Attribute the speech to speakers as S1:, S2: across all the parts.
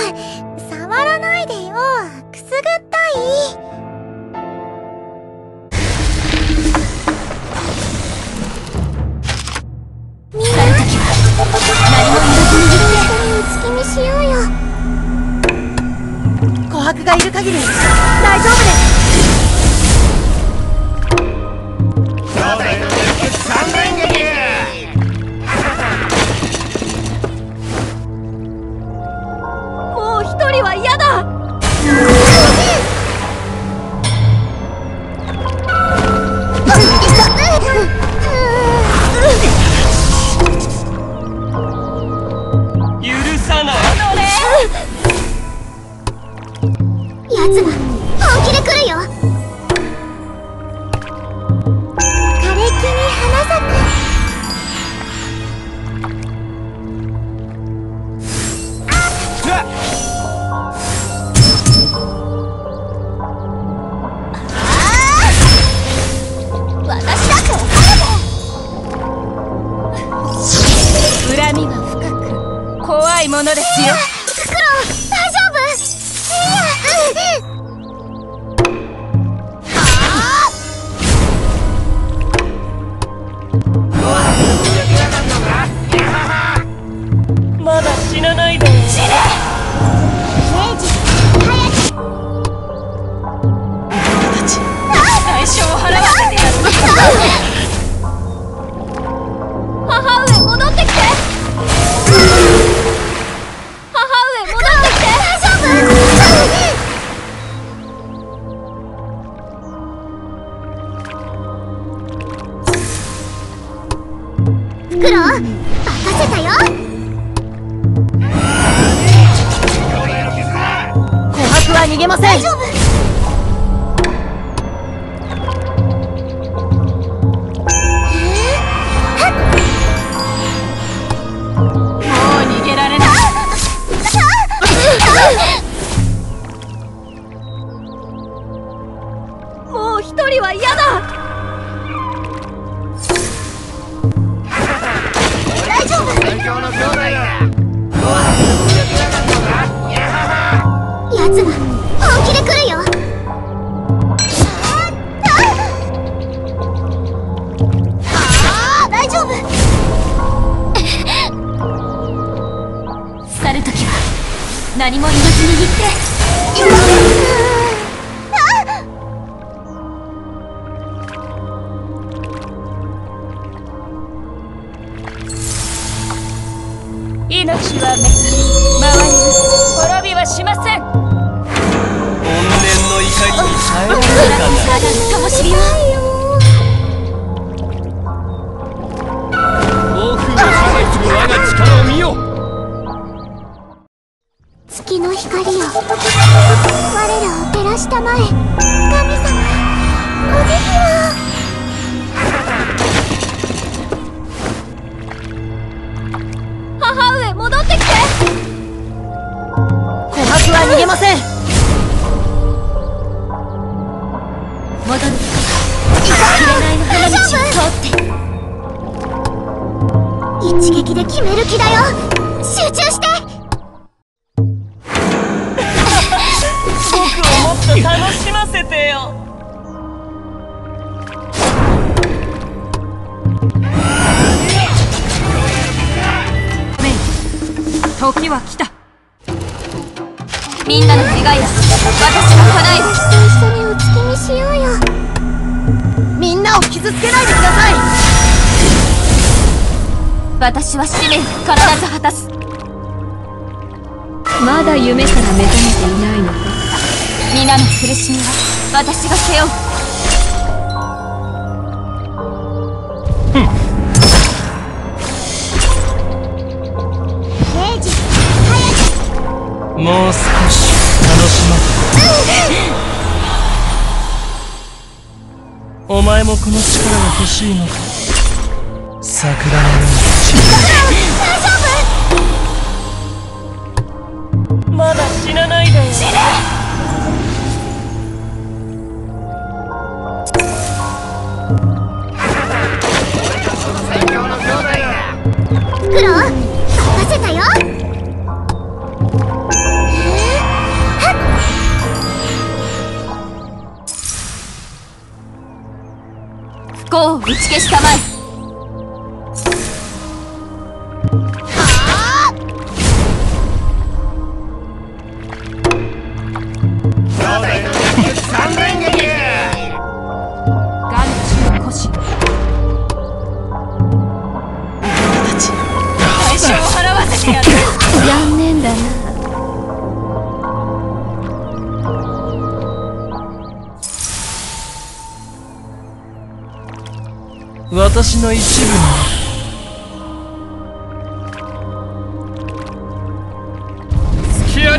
S1: 触らないでよ。くすぐったい。みんな何も言わずに打ち気味しようよ。
S2: 琥珀がいる限り大丈夫です。もう一人は嫌だ。
S3: 許さない。
S1: やつが本気で来るよ。枯れ木に花咲く。私だって怒るもん。恨みは深く怖いものですよ。フクロウ、大丈夫？
S3: まだ死なないで。
S1: 死ね！平次、早く。
S3: お前たち、代償を払わせてやる。
S1: 母上戻ってきて。母上戻ってきて。大丈夫？フクロウ、任せたよ。
S2: 琥珀は逃げません。
S1: 大丈夫？
S3: もう逃げられない。
S2: もう一人は嫌だ。
S1: 大丈夫？やつが本気で来るよ。大丈夫？
S2: 去るときは何も言わずに言って。
S3: 命は滅、回り滅びはしません。怨念の怒りに耐えられるかな。
S2: かもしれないよ。
S3: 暴風を支配する我が力を見よ。
S1: 月の光よ、我らを照らしたまえ。神様、お慈悲を。母上戻ってきて。
S2: 琥珀は逃げません。戻るときは紅の花道を通って。
S1: 一撃で決める気だよ。集中して。
S3: 僕をもっと楽しませてよ。時は来た。
S2: みんなの願いは私が叶える。
S1: 一緒にお月見しようよ。
S2: みんなを傷つけないでください。私は使命を必ず果たす。まだ夢から目覚めていないのか。皆の苦しみは私が背負う。
S1: 平次、
S3: もう少し楽しませて。お前もこの力が欲しいのか。桜のように。まだ死なないでよ。死ね。
S1: フクロウ、任せたよ。
S2: こう打ち消したまえ。残念だな。
S3: 私の一部に隙あり。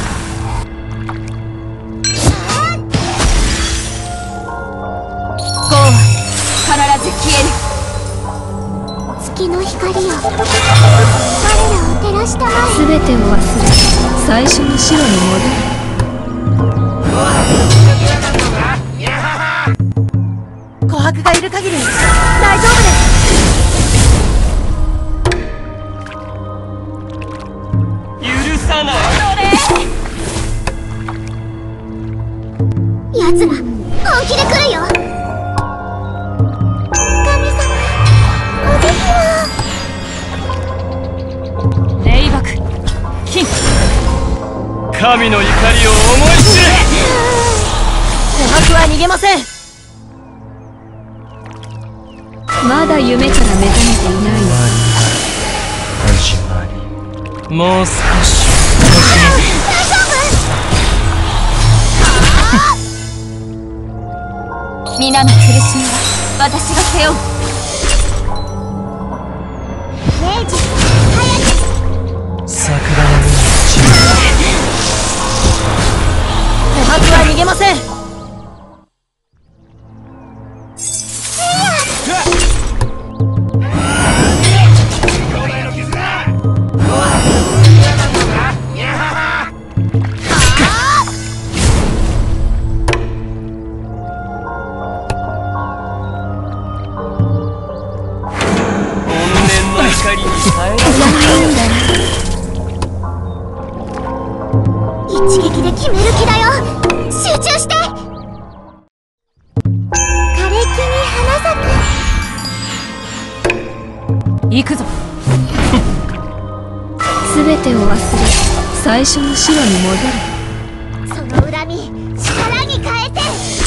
S2: ゴーは必ず消える。
S1: 月の光よ、我らを照らしたまえ。
S2: 全てを忘れ最初の城に戻る。琥珀がいる限り大丈夫です。
S3: 許さない。
S1: 奴ら本気で来るよ。神様、お慈悲を。
S2: 霊爆金。
S3: 神の怒りを思い知れ。
S2: 琥珀は逃げません。まだ夢から目覚めていないの。
S3: 始まり。もう少し。
S1: 大丈夫？
S2: 皆の苦しみは私が背負う。
S1: 明治、
S3: 桜の上に
S2: 琥珀は逃げません。
S1: 一撃で決める気だよ。集中して。枯れ木に花咲く。
S2: 行くぞ。全てを忘れ最初の城に戻る。
S1: その恨み力に変えて。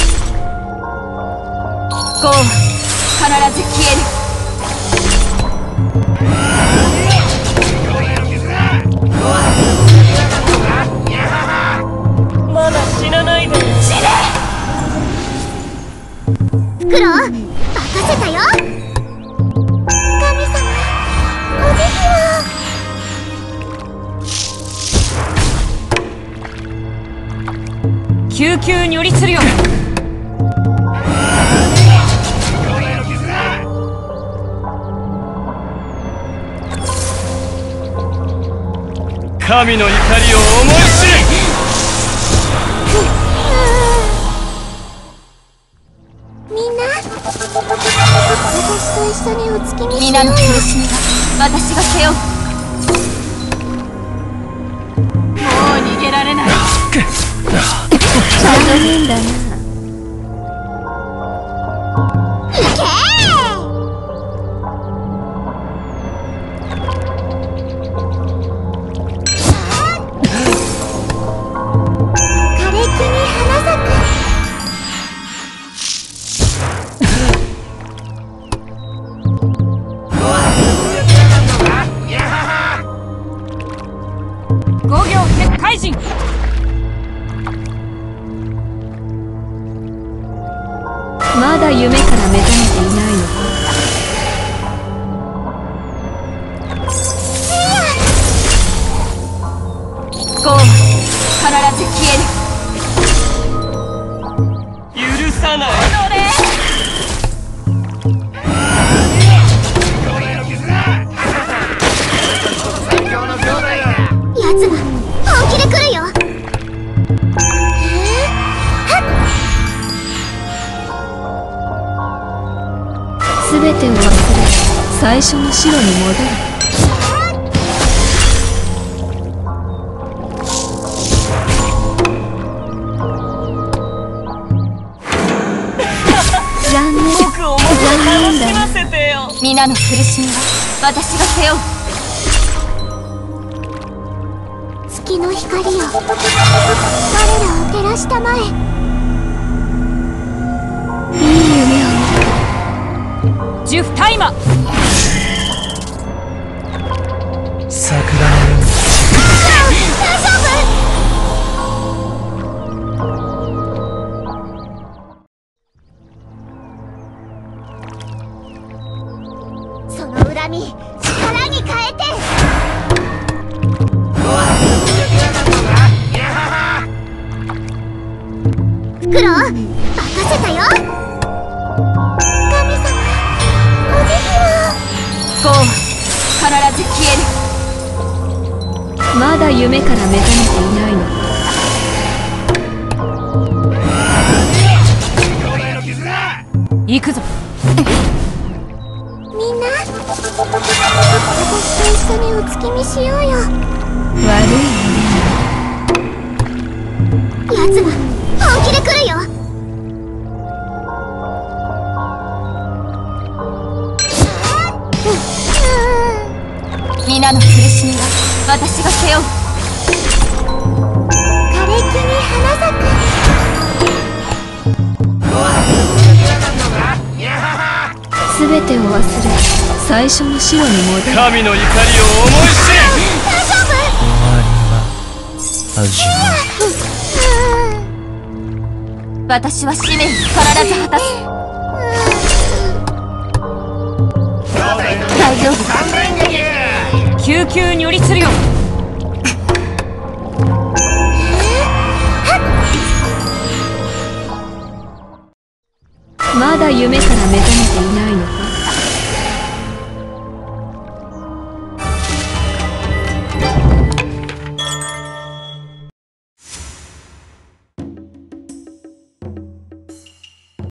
S2: ゴーは必ず消える。
S3: まだ死なないで。
S1: フクロウ、任せたよ。神様、お慈悲を。
S2: 救急如律令。
S3: 神の怒りを思い知れ。
S1: みんな、私と一緒にお月見しようよ。
S2: 皆の苦しみは私が背負う。もう逃げられない。残念だな。
S1: 行けー。枯れ木に花咲く。
S2: 五行結界人。まだ夢から目覚めていないのか。ゴーは必ず消える。
S3: 許さない。
S1: 奴ら本気で来るよ。
S2: 全てを忘れ最初の城に戻る。残念。 皆の苦しみは私が背負う。
S1: 月の光よ、我らを照らしたまえ。いい夢を見
S3: ジュフタイマ
S4: 桜のように
S1: 大丈夫。その恨み力に変えて。フクロウ、任せたよ。神様、お慈悲を。
S2: ゴーは必ず消える。まだ夢から目覚めていないのか。
S3: 行くぞ。
S1: みんな、私と一緒にお月見しようよ。
S2: 悪い
S1: やつが本気で来るよ。
S2: 皆の苦しみは私が背負う。
S1: 枯れ木に花咲く。
S2: すべてを忘れ最初の城に戻る。
S3: 神の怒りを思い知れ。
S1: 大丈夫。
S4: 終わりは始まる。
S2: 私は使命を必ず果たす。大丈夫。
S3: 救急に寄りするよ。
S2: まだ夢から目覚めていない。